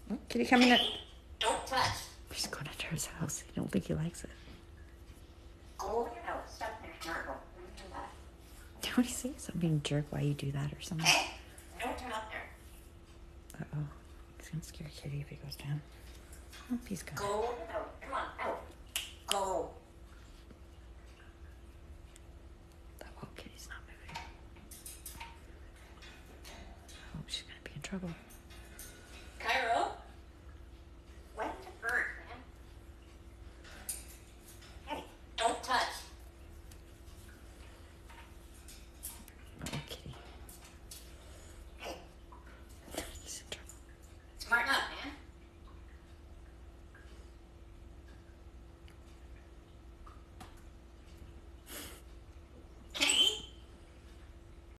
Oh, kitty coming in. Don't touch. He's going into his house. I don't think he likes it. Go out. Stop there. Marco. Don't you say something jerk why you do that or something? Hey, don't turn up there. Uh-oh. He's going to scare Kitty if he goes down. Oh, he's gone. Go out. Come on, out. Go. Oh, Kitty's not moving. Oh, she's going to be in trouble.